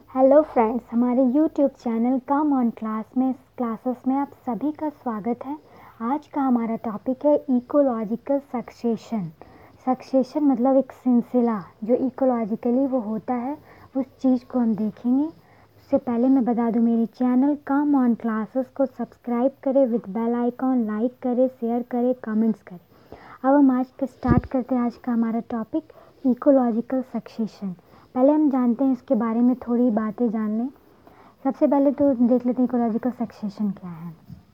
Hello friends, हमारे YouTube channel come on classes में आप सभी का स्वागत है। आज का हमारा टॉपिक है इकोलॉजिकल सक्सेशन मतलब एक सिलसिला जो इकोलॉजिकली वो होता है, उस चीज़ को हम देखेंगे। उससे पहले मैं बता दूं, मेरे चैनल कम ऑन क्लासेस को सब्सक्राइब करें विद बेल आइकॉन, लाइक करें, शेयर करें, कमेंट्स करें। अब हम आज का स्टार्ट करते हैं। आज का हमारा टॉपिक इकोलॉजिकल सक्सेशन। पहले हम जानते हैं इसके बारे में थोड़ी बातें जान लें। सबसे पहले तो देख लेते हैं इकोलॉजिकल सक्सेशन क्या है।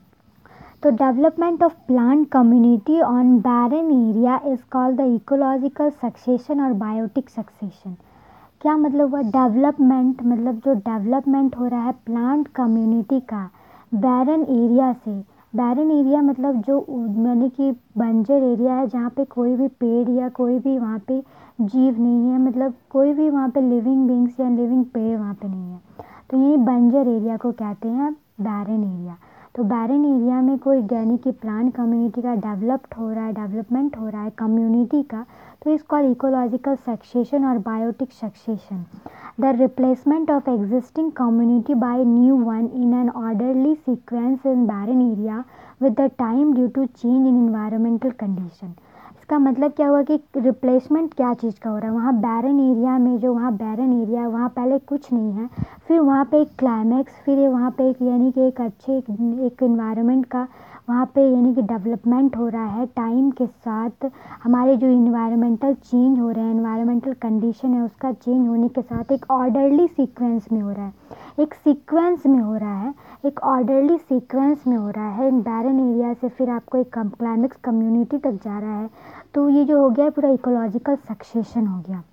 तो development of plant community on barren area is called the ecological succession और बायोटिक सक्सेशन। क्या मतलब हुआ? डेवलपमेंट मतलब जो डेवलपमेंट हो रहा है प्लांट कम्युनिटी का बैरन एरिया से। बैरन एरिया मतलब जो यानी कि बंजर एरिया है, जहाँ पे कोई भी पेड़ या कोई भी वहाँ पे जीव नहीं है, मतलब कोई भी वहाँ पे लिविंग बींग्स या लिविंग पेड़ वहाँ पे नहीं है। तो यही बंजर एरिया को कहते हैं बैरन एरिया। तो बैरन एरिया में कोई यानी कि प्लांट कम्युनिटी का डेवलपमेंट हो रहा है कम्युनिटी का, तो इस कॉल्ड इकोलॉजिकल सक्सेशन और biotic succession. The replacement of existing community by new one in an orderly sequence in barren area with the time due to change in environmental condition. इसका मतलब क्या हुआ कि replacement क्या चीज़ का हो रहा है। वहाँ बैरन एरिया में, जो वहाँ बैरन एरिया है, वहाँ पहले कुछ नहीं है, फिर वहाँ पे एक क्लाइमैक्स, फिर वहाँ पे एक यानी कि एक अच्छे एक इन्वायरमेंट का वहाँ पे यानी कि डेवलपमेंट हो रहा है। टाइम के साथ हमारे जो इन्वायरमेंटल चेंज हो रहे हैं, इन्वायरमेंटल कंडीशन है, उसका चेंज होने के साथ एक ऑर्डरली सीक्वेंस में हो रहा है, एक सीक्वेंस में हो रहा है, एक ऑर्डरली सीक्वेंस में हो रहा है। इन बैरन एरिया से फिर आपको एक क्लाइमेक्स कम्युनिटी तक जा रहा है। तो ये जो हो गया पूरा इकोलॉजिकल सक्सेशन हो गया।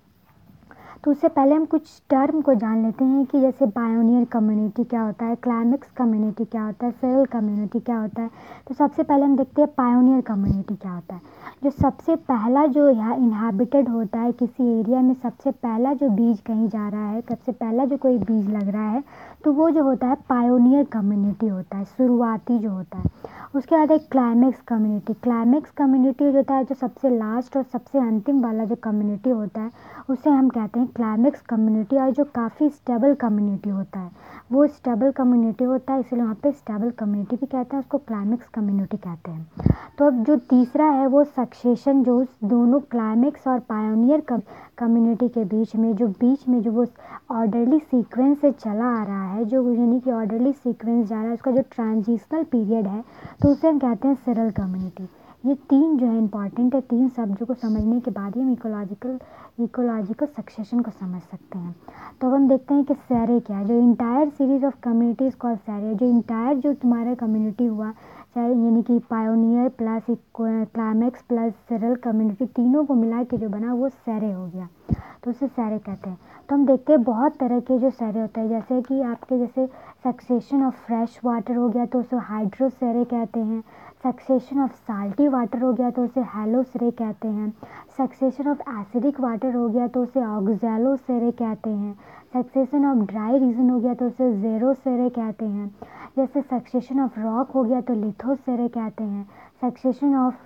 तो उससे पहले हम कुछ टर्म को जान लेते हैं कि जैसे पायोनियर कम्युनिटी क्या होता है, क्लाइमेक्स कम्युनिटी क्या होता है, फेरल कम्युनिटी क्या होता है। तो सबसे पहले हम देखते हैं पायोनियर कम्युनिटी क्या होता है। जो सबसे पहला जो यहाँ इन्हाबिटेड होता है किसी एरिया में, सबसे पहला जो बीज कहीं जा रहा है, सबसे पहला जो कोई बीज लग रहा है, तो वो जो होता है पायोनियर कम्युनिटी होता है, शुरुआती जो होता है। उसके बाद एक क्लाइमेक्स कम्युनिटी जो होता है, जो सबसे लास्ट और सबसे अंतिम वाला जो कम्युनिटी होता है, उसे हम कहते हैं क्लाइमेक्स कम्युनिटी। और जो काफ़ी स्टेबल कम्युनिटी होता है, वो स्टेबल कम्युनिटी होता है, इसलिए वहाँ पे स्टेबल कम्युनिटी भी कहते हैं, उसको क्लाइमेक्स कम्युनिटी कहते हैं। तो अब जो तीसरा है वो सक्सेशन, जो उस दोनों क्लाइमेक्स और पायोनियर कम्युनिटी के बीच में जो वो ऑर्डरली सीक्वेंस से चला आ रहा है, जो यानी कि ऑर्डरली सीक्वेंस जा रहा है, उसका जो ट्रांजिशनल पीरियड है, तो उसे हम कहते हैं सिरल कम्युनिटी। ये तीन जो है इंपॉर्टेंट है। तीन शब्दों को समझने के बाद ही हम इकोलॉजिकल सक्सेशन को समझ सकते हैं। तो अब हम देखते हैं कि सैरे क्या है। जो entire series of communities called sere, जो इंटायर जो तुम्हारा कम्युनिटी हुआ, चाहे यानी कि pioneer plus climax plus seral community, तीनों को मिला के जो बना वो सैरे हो गया, तो उसे सैरे कहते हैं। तो हम देखते हैं बहुत तरह के जो सैरे होते हैं, जैसे कि आपके जैसे सक्सेशन ऑफ फ्रेश वाटर हो गया तो उसे हाइड्रो सैरे कहते हैं। सक्सेशन ऑफ साल्टी वाटर हो गया तो उसे हेलो सैरे कहते हैं। सक्सेशन ऑफ एसिडिक वाटर हो गया तो उसे ऑक्सैलो सैरे कहते हैं। सक्सेशन ऑफ ड्राई रीजन हो गया तो उसे ज़ेरो सैरे कहते हैं। जैसे सक्सेशन ऑफ रॉक हो गया तो लिथो सैरे कहते हैं। सक्सेशन ऑफ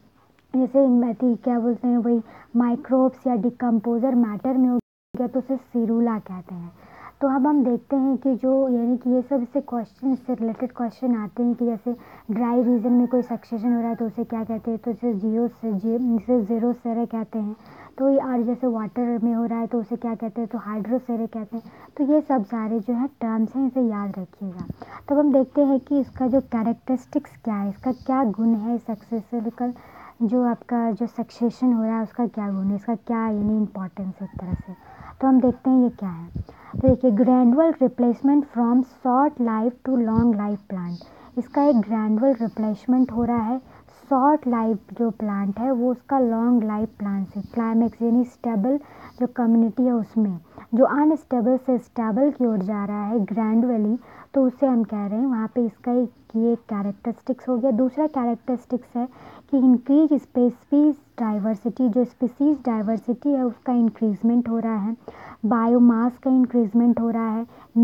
जैसे क्या बोलते हैं वही माइक्रोब्स या डिकम्पोजर मैटर में हो गया तो उसे सिरुला कहते हैं। तो अब हम देखते हैं कि जो यानी कि ये सब इससे क्वेश्चन से रिलेटेड क्वेश्चन आते हैं कि जैसे ड्राई रीजन में कोई सक्सेशन हो रहा है तो उसे क्या कहते हैं, तो उसे ज़ीरो सेरे कहते हैं। तो और जैसे वाटर में हो रहा है तो उसे क्या कहते हैं, तो हाइड्रो सेरे कहते हैं। तो ये सब सारे जो है टर्म्स हैं, इसे याद रखिएगा। तो हम देखते हैं कि इसका जो कैरेक्टरिस्टिक्स क्या है, इसका क्या गुण है, सक्सेसफुल जो आपका जो सक्सेशन हो रहा है उसका क्या गुण है, इसका क्या यानी इम्पोर्टेंस है एक तरह से। तो हम देखते हैं ये क्या है। तो देखिए, gradual replacement from short life to long life plant. इसका एक ग्रैंडुअल रिप्लेसमेंट हो रहा है शॉर्ट लाइफ जो प्लांट है वो उसका लॉन्ग लाइफ प्लांट से। क्लाइमेक्स यानी स्टेबल जो कम्युनिटी है उसमें जो अनस्टेबल से स्टेबल की ओर जा रहा है ग्रैंडुअली, तो उसे हम कह रहे हैं वहाँ पे इसका ये कैरेक्टरिस्टिक्स हो गया। दूसरा कैरेक्टरिस्टिक्स है कि इंक्रीज स्पेसीज डाइवर्सिटी, जो स्पीसीज डाइवर्सिटी है उसका इंक्रीजमेंट हो रहा है। बायोमास का इंक्रीजमेंट हो रहा है। नीच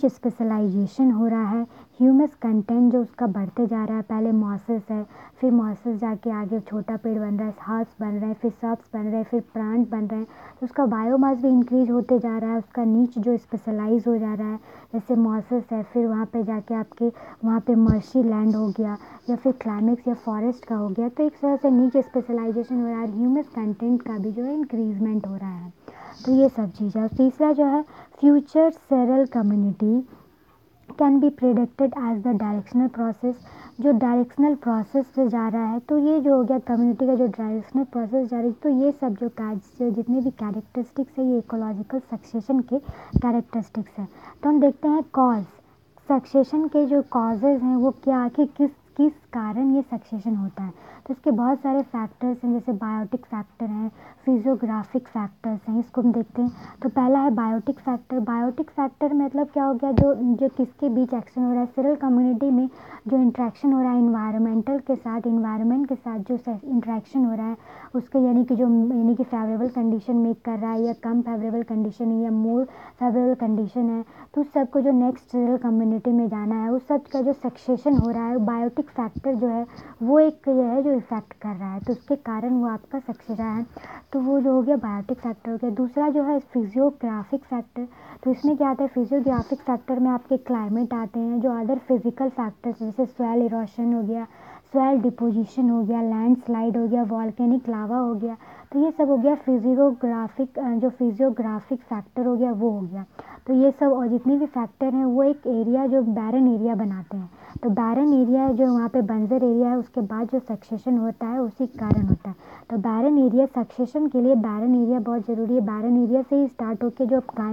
नीच स्पेशलाइजेशन हो रहा है, ह्यूमस कंटेंट जो उसका बढ़ते जा रहा है, पहले मॉसेस है, फिर मॉसेस जाके आगे छोटा पेड़ बन रहा है, हर्ब्स बन रहे हैं, फिर सब्स बन रहे हैं, फिर प्लांट बन रहे हैं, तो उसका बायोमास भी इंक्रीज होते जा रहा है, उसका नीच जो स्पेशलाइज हो जा रहा है, जैसे मॉसेस है, फिर वहाँ पे जाके आपके वहाँ पे मर्शी लैंड हो गया या फिर क्लाइमेक्स या फॉरेस्ट का हो गया, तो एक तरह से नीच स्पेशलाइजेशन हो रहा है, ह्यूमस कंटेंट का भी जो है इंक्रीजमेंट हो रहा है। तो ये सब चीज़ है। तीसरा जो है future seral community can be predicted as the directional process, जो डायरेक्शनल प्रोसेस से जा रहा है, तो ये जो हो गया कम्युनिटी का जो डायरेक्शनल प्रोसेस जा रही है, तो ये सब जो जितने भी कैरेक्टरिस्टिक्स है ये इकोलॉजिकल सक्सेशन के कैरेक्टरिस्टिक्स हैं। तो हम देखते हैं कॉज, सक्सेशन के जो कॉजेज़ हैं वो क्या, आखिर किस किस कारण ये सक्सेशन होता है। तो इसके बहुत सारे फैक्टर्स हैं, जैसे बायोटिक फैक्टर हैं, फिजियोग्राफिक फैक्टर्स हैं, इसको हम देखते हैं। तो पहला है बायोटिक फैक्टर। बायोटिक फैक्टर मतलब क्या हो गया, जो जो किसके बीच एक्शन हो रहा है, सेरल कम्युनिटी में जो इंट्रैक्शन हो रहा है इन्वायरमेंटल के साथ, इन्वायरमेंट के साथ जो इंट्रैक्शन हो रहा है उसके यानी कि फेवरेबल कंडीशन मेक कर रहा है या कम फेवरेबल कंडीशन है या मोर फेवरेबल कंडीशन है, तो उस सबको जो नेक्स्ट सेरल कम्युनिटी में जाना है उस सब का जो सक्सेशन हो रहा है, बायोटिक फैक्टर जो है वो एक ये है जो इफेक्ट कर रहा है, तो उसके कारण वो आपका सक्सेस है। तो वो जो हो गया बायोटिक फैक्टर हो गया। दूसरा जो है फिजियोग्राफिक फैक्टर। तो इसमें क्या आता है, फिजियोग्राफिक फैक्टर में आपके क्लाइमेट आते हैं, जो अदर फिजिकल फैक्टर्स जैसे सॉइल इरोशन हो गया, सॉइल डिपोजिशन हो गया, लैंडस्लाइड हो गया, वॉल्केनिक लावा हो गया, तो ये सब हो गया फिजियोग्राफिक, जो फिजियोग्राफिक फैक्टर हो गया वो हो गया। तो ये सब और जितने भी फैक्टर हैं वो एक एरिया जो बैरन एरिया बनाते हैं। तो बैरन एरिया है जो वहाँ पे बंजर एरिया है, उसके बाद जो सक्सेशन होता है उसी कारण होता है। तो बैरन एरिया सक्सेशन के लिए बैरन एरिया बहुत ज़रूरी है। बैरन एरिया से ही स्टार्ट होकर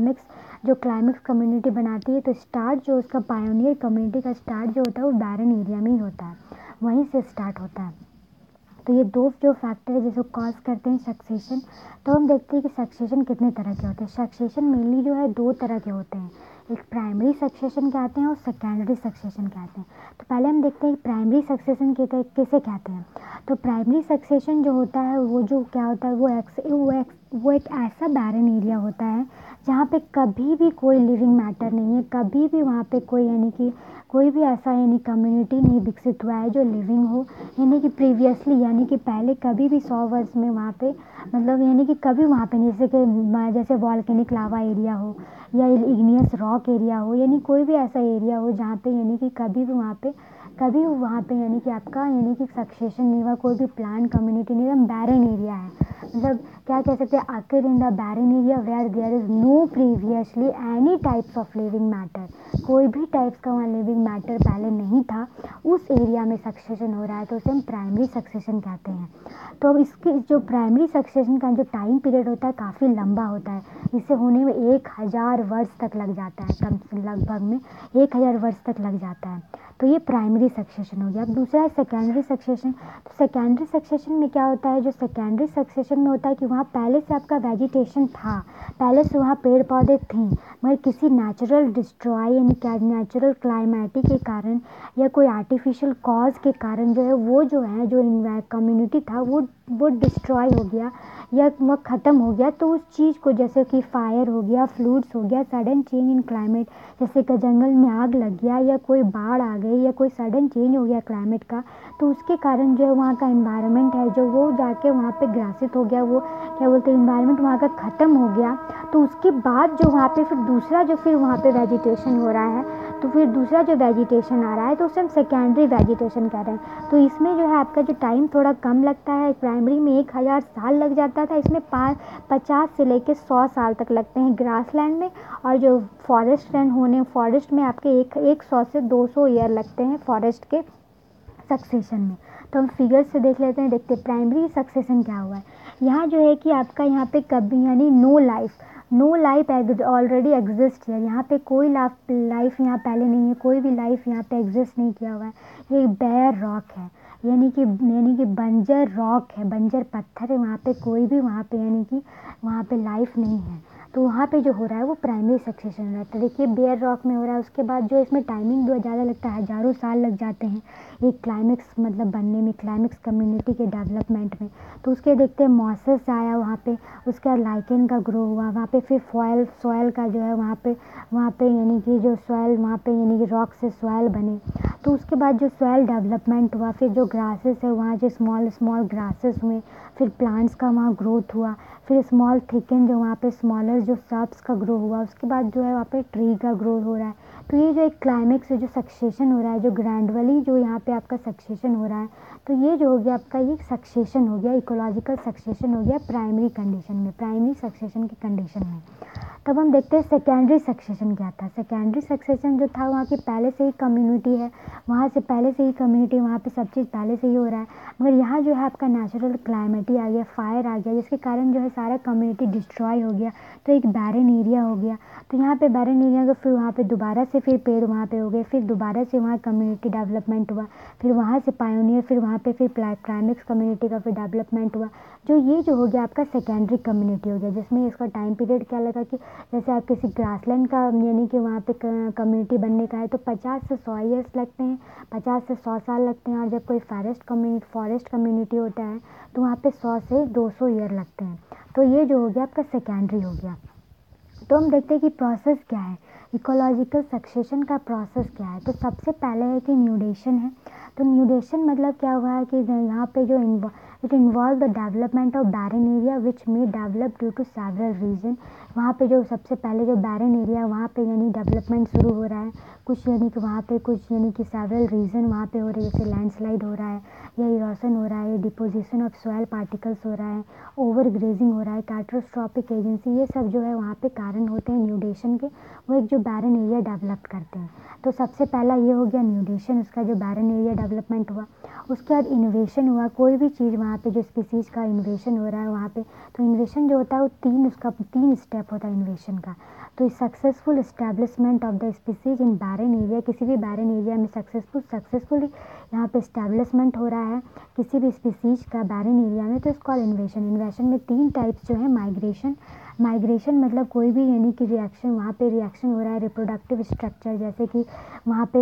जो क्लाइमेक्स कम्युनिटी बनाती है, तो स्टार्ट जो उसका पायोनियर कम्युनिटी का स्टार्ट जो होता है वो बैरन एरिया में ही होता है, वहीं से स्टार्ट होता है। तो ये दो जो फैक्टर है जिसको कॉज करते हैं सक्सेशन। तो हम देखते हैं कि सक्सेशन कितने तरह के होते हैं। सक्सेशन मेनली जो है दो तरह के होते हैं, एक प्राइमरी सक्सेशन कहते हैं और सेकेंडरी सक्सेशन कहते हैं। तो पहले हम देखते हैं कि प्राइमरी सक्सेशन किसे कहते हैं। तो प्राइमरी सक्सेशन जो होता है वो जो क्या होता है, वो एक ऐसा बैरन एरिया होता है जहाँ पे कभी भी कोई लिविंग मैटर नहीं है, कभी भी वहाँ पे कोई भी ऐसा कम्युनिटी नहीं विकसित हुआ है जो लिविंग हो, प्रीवियसली पहले कभी भी 100 वर्ष में वहाँ पे कभी वहाँ पे नहीं, जैसे वॉल्केनिक लावा एरिया हो या इग्नियस रॉक एरिया हो, कोई भी ऐसा एरिया हो जहाँ पे कभी भी वहाँ पे आपका सक्सेशन नहीं हुआ, कोई भी प्लांट कम्युनिटी नहीं, एकदम बैरन एरिया है। क्या कह सकते हैं, आखिर in the barren area where there is no previously any types of living matter, कोई भी टाइप्स का वहाँ लिविंग मैटर पहले नहीं था, उस एरिया में सक्सेशन हो रहा है, तो उसे हम प्राइमरी सक्सेशन कहते हैं। तो अब इसके जो प्राइमरी सक्सेशन का जो टाइम पीरियड होता है काफ़ी लंबा होता है, इसे होने में 1000 वर्ष तक लग जाता है, कम से लगभग में 1000 वर्ष तक लग जाता है। तो ये प्राइमरी सक्सेशन हो गया। अब दूसरा है सेकेंडरी सक्सेशन। तो सेकेंडरी सक्सेशन में क्या होता है, जो सेकेंडरी सक्सेशन में होता है कि वहाँ पहले से आपका वेजिटेशन था, पहले से वहाँ पेड़ पौधे थे, मगर किसी नेचुरल डिस्ट्रॉय नेचुरल क्लाइमेटिक के कारण या कोई आर्टिफिशियल कॉज के कारण जो है वो जो कम्युनिटी था वो डिस्ट्रॉय हो गया या वो ख़त्म हो गया। तो उस चीज़ को, जैसे कि फायर हो गया, फ्लूड्स हो गया, सडन चेंज इन क्लाइमेट, जैसे कि जंगल में आग लग गया या कोई बाढ़ आ गई या कोई सडन चेंज हो गया क्लाइमेट का, तो उसके कारण जो है वहाँ का एनवायरनमेंट है जो वो जाके वहाँ पे ग्रासित हो गया, वो क्या बोलते हैं एनवायरनमेंट वहाँ का ख़त्म हो गया। तो उसके बाद जो वहाँ पे फिर वहाँ पे वेजिटेशन हो रहा है, तो फिर दूसरा जो वेजिटेशन आ रहा है तो उसे हम सेकेंडरी वेजिटेशन कह रहे हैं। तो इसमें जो है आपका जो टाइम थोड़ा कम लगता है, प्राइमरी में 1000 साल लग जाता था, इसमें 50 से लेकर 100 साल तक लगते हैं ग्रासलैंड में, और जो फॉरेस्ट में आपके 100 से 200 ईयर लगते हैं फॉरेस्ट के सक्सेशन में। तो हम फिगर से देख लेते हैं, देखते प्राइमरी सक्सेशन क्या हुआ है। यहाँ जो है कि आपका यहाँ पे कभी नो लाइफ ऑलरेडी एग्जिस्ट है, यहाँ पे कोई लाइफ यहाँ पहले नहीं है, कोई भी लाइफ यहाँ पे एग्जिस्ट नहीं किया हुआ है। ये बेयर रॉक है, यानी कि बंजर रॉक है, बंजर पत्थर है, वहाँ पे कोई भी वहाँ पे लाइफ नहीं है। तो वहाँ पे जो हो रहा है वो प्राइमरी सक्सेशन हो रहा है। तो देखिए बेयर रॉक में हो रहा है, उसके बाद जो इसमें टाइमिंग बहुत ज़्यादा लगता है, हज़ारों साल लग जाते हैं एक क्लाइमेक्स मतलब बनने में, क्लाइमेक्स कम्युनिटी के डेवलपमेंट में। तो उसके देखते हैं मॉसेस आया वहाँ पे, उसके बाद लाइकेन का ग्रो हुआ वहाँ पे, फिर सॉयल का जो है वहाँ पे यानी कि जो सॉयल वहाँ पे यानी कि रॉक से सॉयल बने। तो उसके बाद जो सॉयल डेवलपमेंट हुआ, फिर जो ग्रासेस है वहाँ जो स्मॉल स्मॉल ग्रासेस हुए, फिर प्लांट्स का वहाँ ग्रोथ हुआ, फिर स्मॉल थिकन जो वहाँ पे स्मॉलर जो सर्ब्स का ग्रो हुआ, उसके बाद जो है वहाँ पे ट्री का ग्रोथ हो रहा है। तो ये जो एक क्लाइमेक्स है, जो सक्सेशन हो रहा है, जो ग्रैंडुअली जो यहाँ पे आपका सक्सेशन हो रहा है, तो ये जो हो गया आपका ये सक्सेशन हो गया, इकोलॉजिकल सक्सेशन हो गया प्राइमरी कंडीशन में, प्राइमरी सक्सेशन की कंडीशन में। तब हम देखते हैं सेकेंडरी सक्सेशन क्या था। सेकेंडरी सक्सेशन जो था वहाँ की पहले से ही कम्युनिटी है, वहाँ से पहले से ही कम्युनिटी, वहाँ पे सब चीज़ पहले से ही हो रहा है, मगर यहाँ जो है आपका नेचुरल क्लाइमेट ही आ गया, फायर आ गया, जिसके कारण जो है सारा कम्युनिटी डिस्ट्रॉय हो गया। तो एक बैरन एरिया हो गया। तो यहाँ पे बैरन एरिया को फिर वहाँ पे दोबारा से फिर पेड़ वहाँ पे हो गए, फिर दोबारा से वहाँ कम्युनिटी डेवलपमेंट हुआ, फिर वहाँ से पायोनियर, फिर वहाँ पे फिर क्लाइमेक्स कम्युनिटी का फिर डेवलपमेंट हुआ। ये जो हो गया आपका सेकेंडरी कम्युनिटी हो गया, जिसमें इसका टाइम पीरियड क्या लगा कि जैसे आप किसी ग्रासलैंड का यानी कि वहाँ पे कम्युनिटी बनने का है तो 50 से 100 ईयर्स लगते हैं, 50 से 100 साल लगते हैं। और जब कोई फॉरेस्ट कम्युनिटी होता है तो वहाँ पे 100 से 200 ईयर लगते हैं। तो ये जो हो गया आपका सेकेंडरी हो गया। तो हम देखते हैं कि प्रोसेस क्या है, इकोलॉजिकल सक्सेशन का प्रोसेस क्या है। तो सबसे पहले है कि न्यूडेशन है। तो न्यूडेशन मतलब क्या हुआ है कि यहाँ पे जो it involve the development of barren area which may develop due to several reason. वहाँ पे जो सबसे पहले जो बैरन एरिया वहाँ पे यानी डेवलपमेंट शुरू हो रहा है, कुछ यानी कि वहाँ पे कुछ यानी कि सेवरल रीजन वहाँ पे हो रहे हैं, जैसे लैंडस्लाइड हो रहा है, या इरोशन हो रहा है, या डिपोजिशन ऑफ सॉयल पार्टिकल्स हो रहा है, ओवर ग्रेजिंग हो रहा है, कैटास्ट्रॉफिक एजेंसी, ये सब जो है वहाँ पे कारण होते हैं न्यूडेशन के, वो एक जो बैरन एरिया डेवलप करते हैं। तो सबसे पहला ये हो गया न्यूडेशन, उसका जो बैरन एरिया डेवलपमेंट हुआ। उसके बाद इनोवेशन हुआ, कोई भी चीज़ वहाँ पे जो स्पीसीज़ का इनोवेशन हो रहा है वहाँ पे। तो इनोवेशन जो होता है वो तीन स्टेप होता है इनोवेशन का। तो successful establishment of the species in barren area, किसी भी बैरन एरिया में सक्सेसफुली यहाँ पे इस्टेब्लिशमेंट हो रहा है किसी भी स्पीसीज का बैरन एरिया में, तो इसको इन्वेशन। इन्वेशन में 3 टाइप्स जो है, माइग्रेशन मतलब कोई भी यानी कि रिएक्शन, वहाँ पे रिएक्शन हो रहा है, रिप्रोडक्टिव स्ट्रक्चर, जैसे कि वहाँ पे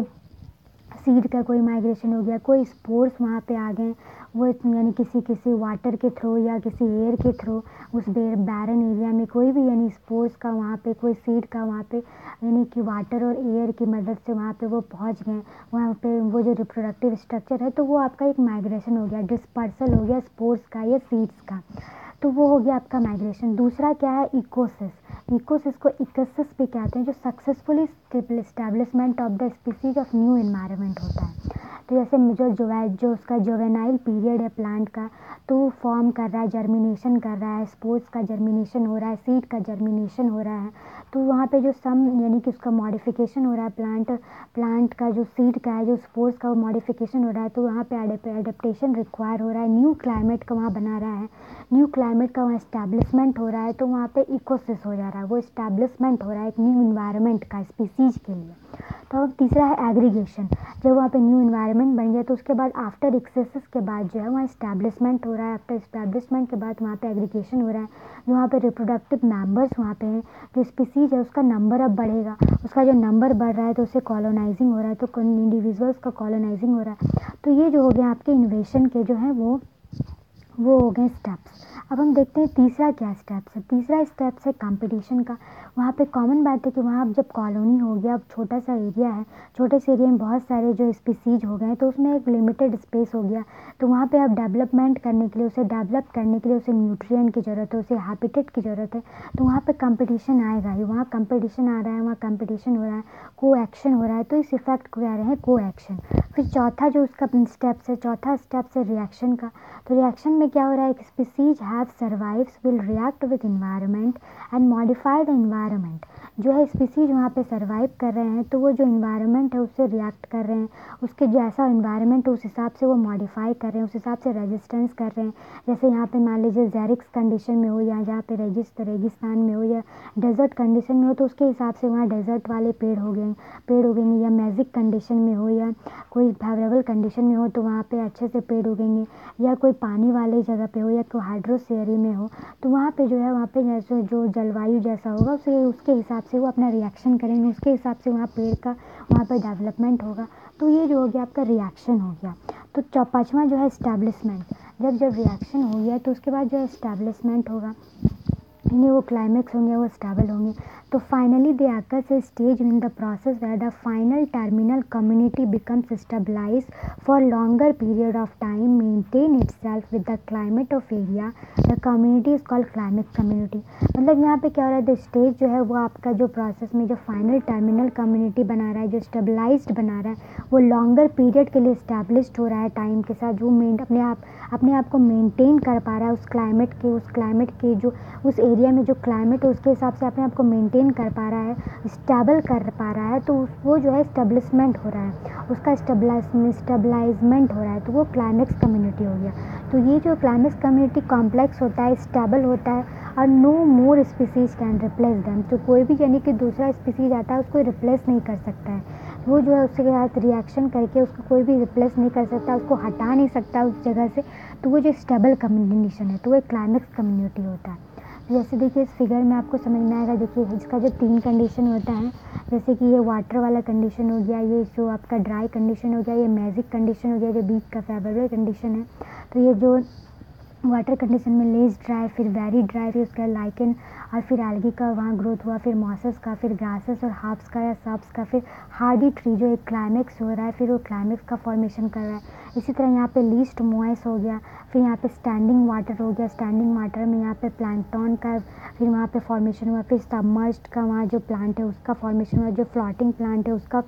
सीड का कोई माइग्रेशन हो गया, कोई स्पोर्स वहाँ पे आ गए, वो यानी किसी वाटर के थ्रू या किसी एयर के थ्रू उस बैरन एरिया में कोई भी यानी स्पोर्स का वहाँ पे कोई सीड का वहाँ पे यानी कि वाटर और एयर की मदद से वहाँ पे वो पहुँच गए, वहाँ पे वो जो रिप्रोडक्टिव स्ट्रक्चर है, तो वो आपका एक माइग्रेशन हो गया, डिस्पर्सल हो गया स्पोर्स का या सीड्स का। तो वो हो गया आपका माइग्रेशन। दूसरा क्या है, इकोसिस को इकोसिस भी कहते हैं, जो successfully establishment of the species of new environment होता है। तो जैसे जो उसका जोवेनाइल पीरियड है प्लांट का, तो वो फॉर्म कर रहा है, जर्मिनेशन कर रहा है, स्पोर्स का जर्मिनेशन हो रहा है, सीड का जर्मिनेशन हो रहा है। तो वहाँ पे जो यानी कि उसका मॉडिफिकेशन हो रहा है, प्लांट का जो सीड का है, जो स्पोर्स का वो मॉडिफिकेशन हो रहा है, तो वहाँ पे एडेप्टेशन रिक्वायर हो रहा है, न्यू क्लाइमेट का वहाँ बना रहा है, न्यू क्लाइमेट का वहाँ इस्टेब्लिशमेंट हो रहा है, तो वहाँ पे इकोसिस हो जा रहा है, वो इस्टेब्लिशमेंट हो रहा है एक न्यू इन्वायरमेंट का स्पीसीज के लिए। तो अब तीसरा है एग्रीगेशन, जब वहाँ पे न्यू इन्वायरमेंट बन गया तो उसके बाद आफ्टर एक्सेसिस के बाद जो है वहाँ इस्टेब्लिशमेंट हो रहा है, आफ्टर इस्टेब्लिशमेंट के बाद वहाँ पे एग्रीगेशन हो रहा है, जो वहाँ पे रिप्रोडक्टिव मेंबर्स वहाँ पे हैं, जो स्पीसीज है उसका नंबर अब बढ़ेगा, उसका जो नंबर बढ़ रहा है तो उससे कॉलोनाइजिंग हो रहा है, तो इंडिविजुअल्स का कॉलोनाइजिंग हो रहा है। तो ये जो हो गया आपके इन्वेशन के जो है वो हो गए स्टेप्स। अब हम देखते हैं तीसरा क्या स्टेप्स है। तीसरा स्टेप्स है कंपटीशन का। वहाँ पे कॉमन बात है कि वहाँ अब जब कॉलोनी हो गया, अब छोटा सा एरिया है, छोटे से एरिया में बहुत सारे जो स्पीसीज हो गए, तो उसमें एक लिमिटेड स्पेस हो गया, तो वहाँ पे अब डेवलपमेंट करने के लिए, उसे डेवलप करने के लिए उसे न्यूट्रिएंट की ज़रूरत है, उसे हैबिटेट की ज़रूरत है, तो वहाँ पे कंपटीशन आएगा ही, वहाँ कंपटीशन आ रहा है, वहाँ कंपटीशन हो रहा है, को एक्शन हो रहा है, तो इस इफेक्ट को कह रहे हैं को एक्शन। फिर चौथा जो उसका स्टेप्स है, चौथा स्टेप्स है रिएक्शन का। तो रिएक्शन में क्या हो रहा है, एक species have survives will react with environment and modify the environment. जो है स्पीसीज वहाँ पे सर्वाइव कर रहे हैं, तो वो जो एनवायरनमेंट है उससे रिएक्ट कर रहे हैं, उसके जैसा एनवायरनमेंट उस हिसाब से वो मॉडिफाई कर रहे हैं, उस हिसाब से रेजिस्टेंस कर रहे हैं। जैसे यहाँ पे मान लीजिए जेरिक्स कंडीशन में हो, या जहाँ पे रेगिस्तान में हो, या डेजर्ट कंडीशन में हो, तो उसके हिसाब से वहाँ डेजर्ट वाले पेड़ हो गए, या मैजिक कंडीशन में हो, या कोई फेवरेबल कंडीशन में हो तो वहाँ पे अच्छे से पेड़ उगेंगे, या कोई पानी वाली जगह पे हो, या कोई उस एरिया में हो, तो वहाँ पे जो है वहाँ पे जैसे जो जलवायु जैसा होगा उसके हिसाब से वो अपना रिएक्शन करेंगे, उसके हिसाब से वहाँ पेड़ का वहाँ पे डेवलपमेंट होगा। तो ये जो हो गया आपका रिएक्शन हो गया। तो पाँचवां जो है इस्टेब्लिशमेंट। जब रिएक्शन हो गया तो उसके बाद जो है इस्टेब्लिशमेंट होगा, यानी वो क्लाइमेक्स होंगे, वो स्टेबल होंगे। तो finally they occurs a stage in the process where the final terminal community becomes stabilize for longer period of time, maintain itself with the climate of area, the community is called climate community. मतलब यहाँ पे क्या हो रहा है, the stage जो है वो आपका जो प्रोसेस में जो फाइनल टर्मिनल कम्युनिटी बना रहा है, जो स्टेबलाइज्ड बना रहा है, वो लॉन्गर पीरियड के लिए स्टैब्लिश्ड हो रहा है टाइम के साथ, जो अपने आप को मेंटेन कर पा रहा है उस क्लाइमेट के जो उस एरिया में जो क्लाइमेट है उसके हिसाब से अपने आप को मेंटेन कर पा रहा है, स्टेबल कर पा रहा है, तो वो जो है स्टेब्लिशमेंट हो रहा है, उसका स्टेबलाइजमेंट हो रहा है, तो वो क्लाइमेक्स कम्युनिटी हो गया। तो ये जो क्लाइमेक्स कम्युनिटी कॉम्प्लेक्स होता है, स्टेबल होता है, और no more species can replace them. तो कोई भी यानी कि दूसरा स्पीसीज आता है उसको रिप्लेस नहीं कर सकता है, वो जो है उसके साथ रिएक्शन करके उसको कोई भी रिप्लेस नहीं कर सकता, उसको हटा नहीं सकता उस जगह से। तो वो जो स्टेबल कम्युनिकेशन है तो वो एक क्लाइमेक्स कम्युनिटी होता है। जैसे देखिए इस फिगर में आपको समझ में आएगा, देखिए इसका जो 3 कंडीशन होता है, जैसे कि ये वाटर वाला कंडीशन हो गया, ये जो आपका ड्राई कंडीशन हो गया, ये मैजिक कंडीशन हो गया, जो बीच का फेवरेबल कंडीशन है। तो ये जो वाटर कंडीशन में लेस ड्राई, फिर वेरी ड्राई, फिर उसका लाइकन, और फिर एल्गी का वहाँ ग्रोथ हुआ, फिर मॉसेस का, फिर ग्रासेस और हार्ब्स का या सब्स का, फिर हार्डी ट्री जो एक क्लाइमेक्स हो रहा है, फिर वो क्लाइमेक्स का फॉर्मेशन कर रहा है। इसी तरह यहाँ पे लीस्ट मॉइस हो गया, फिर यहाँ पे स्टैंडिंग वाटर हो गया, स्टैंडिंग वाटर में यहाँ पे प्लैंकटन का फिर वहाँ पे फॉर्मेशन हुआ, फिर सबमर्ज्ड का वहाँ जो प्लांट है उसका फॉर्मेशन हुआ, जो फ्लोटिंग प्लांट है उसका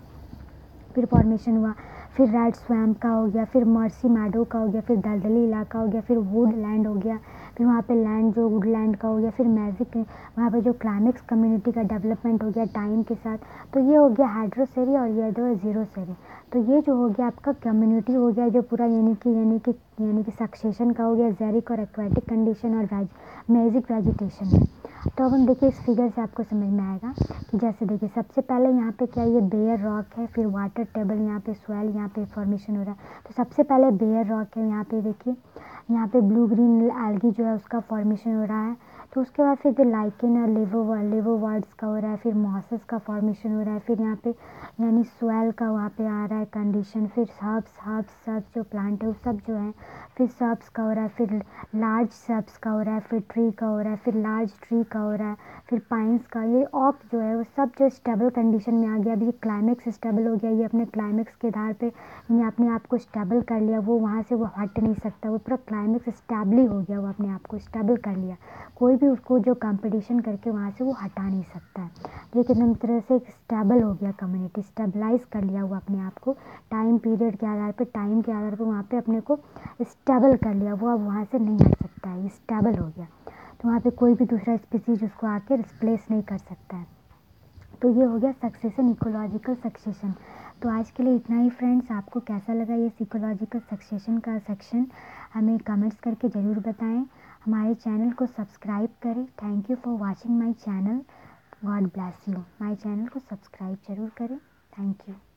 फिर फॉर्मेशन हुआ, फिर रेड स्वैम्प का हो गया, फिर मर्सी मैडो का हो गया, फिर दलदली इलाका हो गया, फिर वुड लैंड हो गया, फिर वहाँ पे लैंड जो वुड लैंड का हो गया, फिर मैजिक वहाँ पे जो क्लाइमेक्स कम्युनिटी का डेवलपमेंट हो गया टाइम के साथ। तो ये हो गया हाइड्रोसेरी और ये दो जीरोसेरी। तो ये जो हो गया आपका कम्युनिटी हो गया जो पूरा यानी कि सक्सेशन का हो गया, जेरिक और एक्वेटिक कंडीशन और मैजिक वेजिटेशन है। तो अब हम देखिए इस फिगर से आपको समझ में आएगा कि जैसे देखिए सबसे पहले यहाँ पे क्या ये बेयर रॉक है, फिर वाटर टेबल, यहाँ पे सॉइल, यहाँ पे फॉर्मेशन हो रहा है। तो सबसे पहले बेयर रॉक है, यहाँ पे देखिए यहाँ पे ब्लू ग्रीन एल्गी जो है उसका फॉर्मेशन हो रहा है। तो उसके बाद फिर लाइकेन और लेवोवर्ड्स का हो रहा है, फिर मॉसेस का फॉर्मेशन हो रहा है, फिर यहाँ पे यानी सॉइल का वहाँ पे आ रहा है कंडीशन, फिर हर्ब्स जो प्लांट है वो सब जो है, फिर सब्स का हो रहा है, फिर लार्ज सब्स का हो रहा है, फिर ट्री का हो रहा है, फिर लार्ज ट्री का हो रहा है, फिर पाइन्स का। ये ऑक जो है वो सब जो स्टेबल कंडीशन में आ गया। अभी ये क्लाइमेक्स स्टेबल हो गया, ये अपने क्लाइमेक्स के आधार पे यानी अपने आप को स्टेबल कर लिया, वो वहाँ से वो हट नहीं सकता, वो पूरा क्लाइमेक्स स्टेबली हो गया, वो अपने आप को स्टेबल कर लिया, कोई भी उसको जो कंपटीशन करके वहाँ से वो हटा नहीं सकता है। ये कितने तरह से एक स्टेबल हो गया, कम्युनिटी स्टेबलाइज कर लिया वो अपने आप को टाइम पीरियड के आधार पे, टाइम के आधार पे वहाँ पे अपने को स्टेबल कर लिया, वो अब वहाँ से नहीं हट सकता है, ये स्टेबल हो गया। तो वहाँ पे कोई भी दूसरा स्पीसीज उसको आके रिप्लेस नहीं कर सकता है। तो ये हो गया सक्सेशन, इकोलॉजिकल सक्सेशन। तो आज के लिए इतना ही फ्रेंड्स। आपको कैसा लगा ये इकोलॉजिकल सक्सेशन का सेक्शन, हमें कमेंट्स करके ज़रूर बताएं। हमारे चैनल को सब्सक्राइब करें। Thank you for watching my channel. God bless you. My channel को सब्सक्राइब ज़रूर करें। Thank you.